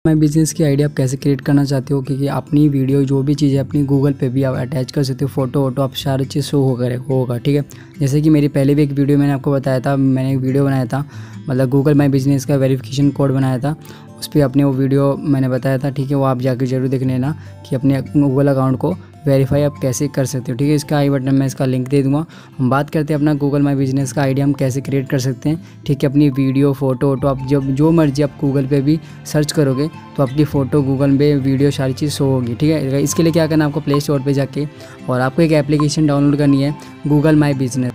माई business की idea आप कैसे क्रिएट करना चाहते हो, क्योंकि अपनी वीडियो जो भी चीज़ है अपनी गूगल पे भी आप अटैच कर सकते हो, फोटो वोटो आप सारी चीज़ शो होगा। ठीक है, जैसे कि मेरी पहले भी एक वीडियो मैंने आपको बताया था, मैंने एक वीडियो बनाया था, मतलब गूगल माई बिज़नेस का वेरिफिकेशन कोड बनाया था, उस पर अपने वो वीडियो मैंने बताया था। ठीक है, वो आप जाकर जरूर देख लेना कि अपने गूगल अकाउंट को वेरीफाई आप कैसे कर सकते हो। ठीक है, इसका आई बटन में इसका लिंक दे दूँगा। हम बात करते हैं अपना गूगल माई बिज़नेस का आइडिया हम कैसे क्रिएट कर सकते हैं। ठीक है, अपनी वीडियो फोटो वोटो आप जब जो मर्जी आप गूगल पे भी सर्च करोगे तो आपकी फ़ोटो गूगल पे वीडियो सारी चीज़ शो होगी। ठीक है, इसके लिए क्या करना है आपको प्ले स्टोर पर जाके और आपको एक एप्लीकेशन डाउनलोड करनी है, गूगल माई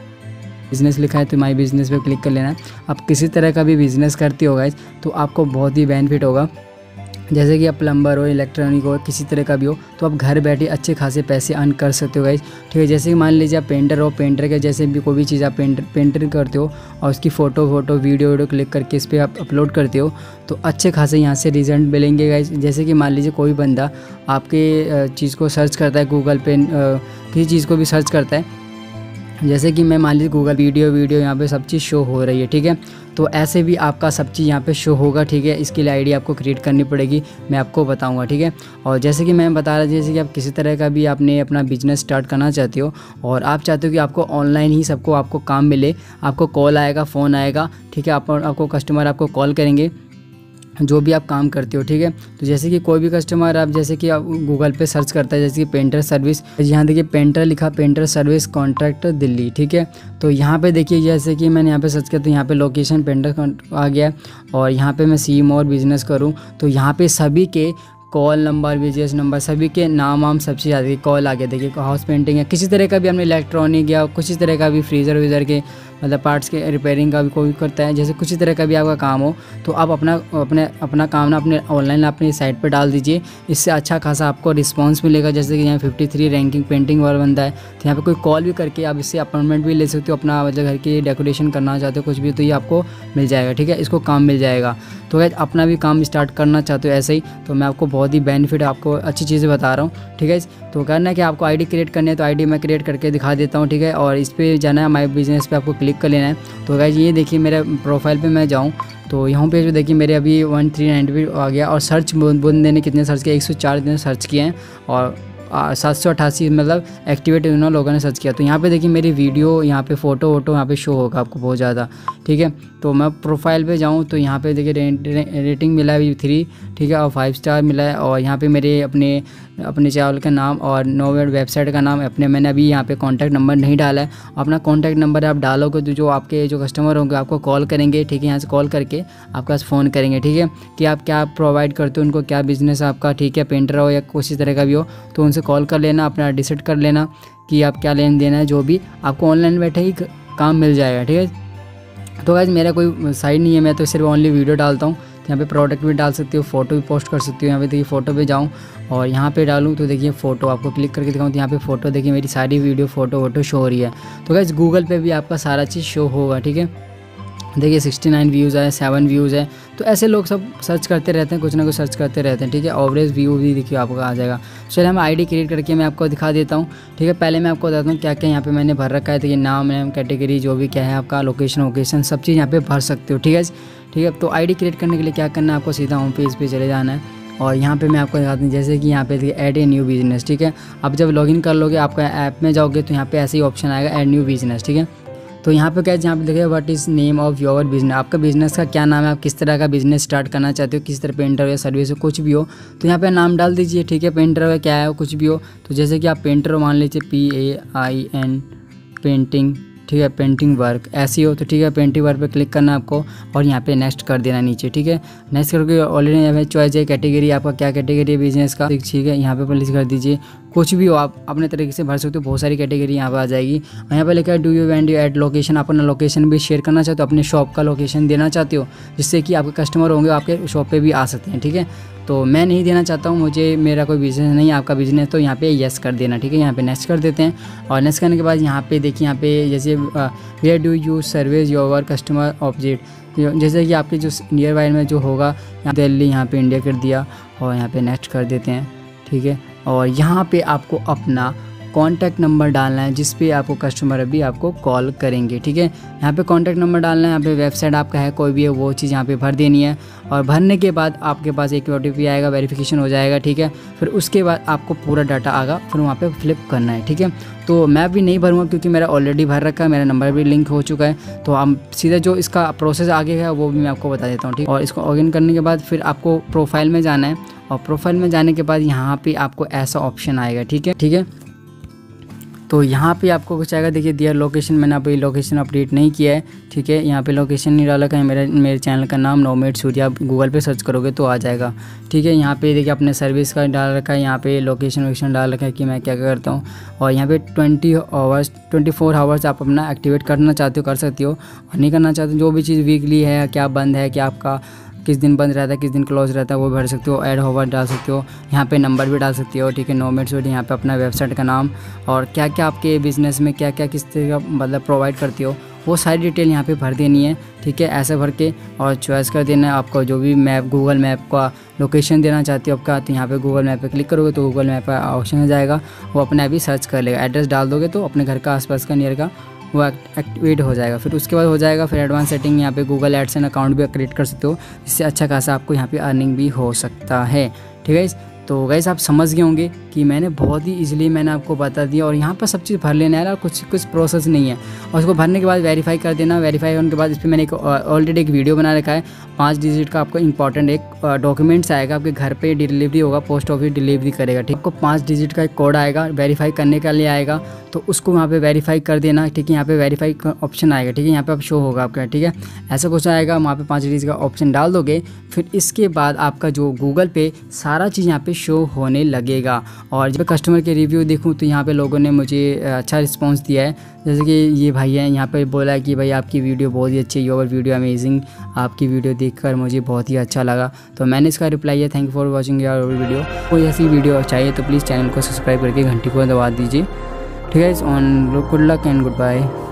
बिज़नेस लिखा है तो माई बिज़नेस पे क्लिक कर लेना है। आप किसी तरह का भी बिज़नेस करते हो गाइस तो आपको बहुत ही बेनिफिट होगा। जैसे कि आप प्लम्बर हो, इलेक्ट्रॉनिक हो, किसी तरह का भी हो तो आप घर बैठे अच्छे खासे पैसे अर्न कर सकते हो गाइस। ठीक है, जैसे कि मान लीजिए आप पेंटर हो, पेंटर के जैसे भी कोई भी चीज़ आप पेंटर करते हो और उसकी फ़ोटो वीडियो क्लिक करके इस पर आप अपलोड करते हो तो अच्छे खासे यहाँ से रिजल्ट मिलेंगे गाइस। जैसे कि मान लीजिए कोई बंदा आपके चीज़ को सर्च करता है गूगल पे, किसी चीज़ को भी सर्च करता है, जैसे कि मैं मान लीजिए गूगल वीडियो यहाँ पे सब चीज़ शो हो रही है। ठीक है, तो ऐसे भी आपका सब चीज़ यहाँ पे शो होगा। ठीक है, इसके लिए आईडी आपको क्रिएट करनी पड़ेगी, मैं आपको बताऊंगा। ठीक है, और जैसे कि मैं बता रहा था, जैसे कि आप किसी तरह का भी आपने अपना बिजनेस स्टार्ट करना चाहते हो और आप चाहते हो कि आपको ऑनलाइन ही सबको आपको काम मिले, आपको कॉल आएगा, फ़ोन आएगा। ठीक है, आपको कस्टमर आपको कॉल करेंगे जो भी आप काम करते हो। ठीक है, तो जैसे कि कोई भी कस्टमर आप जैसे कि आप गूगल पे सर्च करता है, जैसे कि पेंटर सर्विस, यहाँ देखिए पेंटर लिखा, पेंटर सर्विस कॉन्ट्रैक्टर दिल्ली। ठीक है, तो यहाँ पे देखिए जैसे कि मैंने यहाँ पे सर्च किया तो यहाँ पे लोकेशन पेंटर आ गया और यहाँ पे मैं सी मोर बिजनेस करूँ तो यहाँ पे सभी के कॉल नंबर, बिजनेस नंबर, सभी के नाम सब चीज़ आ गई, कॉल आ गया। देखिए हाउस पेंटिंग है, किसी तरह का भी हमने इलेक्ट्रॉनिक या किसी तरह का भी फ्रीज़र वीज़र के मतलब पार्ट्स के रिपेयरिंग का भी कोई करता है, जैसे किसी तरह का भी आपका काम हो तो आप अपना काम ना अपने ऑनलाइन अपनी साइट पर डाल दीजिए। इससे अच्छा खासा आपको रिस्पांस मिलेगा। जैसे कि यहाँ 53 रैंकिंग पेंटिंग वाला बंदा है तो यहाँ पे कोई कॉल भी करके आप इससे अपॉइंटमेंट भी ले सकते हो, अपना मतलब घर की डेकोरेशन करना चाहते हो कुछ भी तो ये आपको मिल जाएगा। ठीक है, इसको काम मिल जाएगा। तो गाइस अपना भी काम स्टार्ट करना चाहते हो ऐसे ही तो मैं आपको बहुत ही बेनिफिट, आपको अच्छी चीज़ें बता रहा हूँ। ठीक है, तो करना है कि आपको आईडी क्रिएट करनी है तो आईडी मैं क्रिएट करके दिखा देता हूँ। ठीक है, और इस पर जाना है, माई बिज़नेस पे आपको क्लिक कर लेना है। तो गाइस ये देखिए मेरे प्रोफाइल पे मैं जाऊँ तो यहाँ पे जो देखिए मेरे अभी 1390 आ गया और सर्च बंदे ने कितने सर्च किया, 104 दिन सर्च किए हैं और 788 मतलब एक्टिवेट उन्होंने लोगों ने सर्च किया। तो यहाँ पे देखिए मेरी वीडियो, यहाँ पे फ़ोटो वोटो यहाँ पे शो होगा आपको बहुत ज़्यादा। ठीक है, तो मैं प्रोफाइल पे जाऊँ तो यहाँ पे देखिए रेटिंग मिला है 3। ठीक है, और 5 स्टार मिला है और यहाँ पे मेरे अपने चैनल का नाम और नोवेड वेबसाइट का नाम अपने मैंने अभी यहाँ पे कॉन्टैक्ट नंबर नहीं डाला है। अपना कॉन्टैक्ट नंबर आप डालोगे तो जो आपके जो कस्टमर होंगे आपको कॉल करेंगे। ठीक है, यहाँ से कॉल करके आपके पास फ़ोन करेंगे। ठीक है, कि आप क्या प्रोवाइड करते हो, उनको क्या बिज़नेस आपका। ठीक है, पेंटर हो या किसी तरह का भी हो तो उनसे कॉल कर लेना, अपना डिसाइड कर लेना कि आप क्या लेन देना है, जो भी आपको ऑनलाइन बैठे ही काम मिल जाएगा। ठीक है, तो गाइस मेरा कोई साइट नहीं है, मैं तो सिर्फ ओनली वीडियो डालता हूँ। यहाँ पे प्रोडक्ट भी डाल सकती हो, फोटो भी पोस्ट कर सकती हो। यहाँ पे देखिए फ़ोटो पे जाऊँ और यहाँ पे डालूँ तो देखिए फ़ोटो आपको क्लिक करके दिखाऊँ तो यहाँ पे फ़ोटो देखिए मेरी सारी वीडियो फ़ोटो शो हो रही है। तो गाइस गूगल पे भी आपका सारा चीज़ शो होगा। ठीक है, देखिए 69 व्यूज़ है, 7 व्यूज़ है। तो ऐसे लोग सब सर्च करते रहते हैं, कुछ ना कुछ सर्च करते रहते हैं। ठीक है, एवरेज व्यू भी देखिए आपको आ जाएगा। चलिए हम आईडी क्रिएट करके मैं आपको दिखा देता हूँ। ठीक है, पहले मैं आपको बताता हूँ क्या क्या यहाँ पे मैंने भर रखा है। तो ये नाम कैटेगरी जो भी क्या है आपका, लोकेशन सब चीज़ यहाँ पे भर सकते हो। ठीक है, ठीक है, तो आईडी क्रिएट करने के लिए क्या करना है, आपको सीधा होम पेज पे चले जाना है और यहाँ पे मैं आपको दिखाता हूँ। जैसे कि यहाँ पे देखिए ऐड ए न्यू बिजनेस। ठीक है, आप जब लॉगिन कर लोगे आपका ऐप में जाओगे तो यहाँ पे ऐसे ही ऑप्शन आएगा ऐड न्यू बिजनेस। ठीक है, तो यहाँ पे क्या है, यहाँ पे देखिए what is name of your business, आपका बिजनेस का क्या नाम है, आप किस तरह का बिजनेस स्टार्ट करना चाहते हो, किस तरह पेंटर हो या सर्विस हो कुछ भी हो तो यहाँ पे नाम डाल दीजिए। ठीक है, पेंटर हो क्या है कुछ भी हो, तो जैसे कि आप पेंटर हो मान लीजिए PAIN पेंटिंग। ठीक है, पेंटिंग वर्क ऐसी हो तो ठीक है, पेंटिंग वर्क पे क्लिक करना है आपको और यहाँ पे नेक्स्ट कर देना नीचे। ठीक है, नेक्स्ट करके ऑलरेडी यहाँ पे चॉइस है कैटेगरी, आपका क्या कैटेगरी है बिजनेस का। ठीक है, यहाँ पे प्लीज कर दीजिए, कुछ भी हो आप अपने तरीके से भर सकते हो, बहुत सारी कैटेगरी यहाँ पे आ जाएगी। और यहाँ पे लिखा है do you want to add location, आप अपना लोकेशन भी शेयर करना चाहते हो, अपने शॉप का लोकेशन देना चाहते हो जिससे कि आपके कस्टमर होंगे आपके शॉप पे भी आ सकते हैं। ठीक है, तो मैं नहीं देना चाहता हूँ, मुझे मेरा कोई बिजनेस नहीं, आपका बिजनेस तो यहाँ पे यस कर देना। ठीक है, यहाँ पे नेक्स्ट कर देते हैं और नेक्स्ट करने के बाद यहाँ पे देखिए यहाँ पे जैसे where do you service your customer object, जैसे कि आपके जो नियर बाय में जो होगा यहाँ दिल्ली, यहाँ पे इंडिया कर दिया और यहाँ पे नेक्स्ट कर देते हैं। ठीक है, और यहाँ पे आपको अपना कॉन्टैक्ट नंबर डालना है जिस पे आपको कस्टमर अभी आपको कॉल करेंगे, ठीक है। यहाँ पे कॉन्टैक्ट नंबर डालना है, यहाँ पे वेबसाइट आपका है कोई भी है वो चीज़ यहाँ पे भर देनी है। और भरने के बाद आपके पास एक OTP आएगा, वेरिफिकेशन हो जाएगा, ठीक है। फिर उसके बाद आपको पूरा डाटा आएगा, फिर वहाँ पे फ्लिप करना है, ठीक है। तो मैं भी नहीं भरूँगा क्योंकि मेरा ऑलरेडी भर रखा है, मेरा नंबर भी लिंक हो चुका है। तो हम सीधा जो इसका प्रोसेस आगे है वो भी मैं आपको बता देता हूँ, ठीक। और इसको लॉगिन करने के बाद फिर आपको प्रोफाइल में जाना है, और प्रोफाइल में जाने के बाद यहाँ पे आपको ऐसा ऑप्शन आएगा, ठीक है, ठीक है। तो यहाँ पे आपको कुछ आएगा, देखिए दियर लोकेशन, मैंने अभी लोकेशन अपडेट नहीं किया है, ठीक है। यहाँ पे लोकेशन नहीं डाला कहीं, मेरे चैनल का नाम नोमेड सूर्या, आप गूगल पे सर्च करोगे तो आ जाएगा, ठीक है। यहाँ पे देखिए अपने सर्विस का डाल रखा है, यहाँ पे लोकेशन वोकेशन डाल रखा है कि मैं क्या क्या करता हूँ। और यहाँ पे 24 आवर्स आप अपना एक्टिवेट करना चाहते हो कर सकते हो, और नहीं करना चाहते जो भी चीज़ वीकली है, क्या बंद है, क्या आपका किस दिन बंद रहता है, किस दिन क्लोज रहता है, वो भर सकते हो। ऐड होवर डाल सकते हो, यहाँ पे नंबर भी डाल सकते हो, ठीक है। नोमेड सूर्या, यहाँ पे अपना वेबसाइट का नाम और क्या क्या आपके बिज़नेस में क्या क्या किस तरह का मतलब प्रोवाइड करते हो, वो सारी डिटेल यहाँ पे भर देनी है, ठीक है। ऐसे भर के और चॉइस कर देना है आपको जो भी मैप, गूगल मैप का लोकेशन देना चाहते हो आपका, तो यहाँ पे गूगल मैप पे क्लिक करोगे तो गूगल मैप का ऑप्शन आ जाएगा, वो अपने आप ही सर्च कर लेगा। एड्रेस डाल दोगे तो अपने घर का आसपास का नियर का वो एक्टिवेट हो जाएगा। फिर उसके बाद हो जाएगा फिर एडवांस सेटिंग, यहाँ पे गूगल एडसेंस अकाउंट भी क्रिएट कर सकते हो, इससे अच्छा खासा आपको यहाँ पे अर्निंग भी हो सकता है, ठीक है। तो गाइस आप समझ गए होंगे कि मैंने बहुत ही ईजिली मैंने आपको बता दिया, और यहाँ पर सब चीज़ भर लेना है और कुछ प्रोसेस नहीं है। और उसको भरने के बाद वेरीफाई कर देना, वेरीफाई होने के बाद इस पर मैंने ऑलरेडी एक वीडियो बना रखा है, 5 डिजिट का आपको इंपॉर्टेंट एक डॉक्यूमेंट्स आएगा, आपके घर पे डिलीवरी होगा, पोस्ट ऑफिस डिलीवरी करेगा, ठीक। आपको 5 डिजिट का एक कोड आएगा, वेरीफाई करने के लिए आएगा, तो उसको वहाँ पे वेरीफाई कर देना, ठीक है। यहाँ पे वेरीफाई का ऑप्शन आएगा, ठीक है, यहाँ पे आप शो होगा आपका, ठीक है। ऐसा कुछ आएगा, वहाँ पे 5 डिजिट का ऑप्शन डाल दोगे, फिर इसके बाद आपका जो गूगल पे सारा चीज़ यहाँ पे शो होने लगेगा। और जब कस्टमर के रिव्यू देखूँ तो यहाँ पे लोगों ने मुझे अच्छा रिस्पांस दिया है, जैसे कि ये भाई हैं यहाँ पे बोला है कि भाई आपकी वीडियो बहुत ही अच्छी है, योर वीडियो अमेजिंग, आपकी वीडियो देखकर मुझे बहुत ही अच्छा लगा। तो मैंने इसका रिप्लाई है, thank you for watching your video. कोई ऐसी वीडियो चाहिए तो प्लीज़ चैनल को सब्सक्राइब करके घंटी को दबा दीजिए, ठीक है। On good luck and good bye.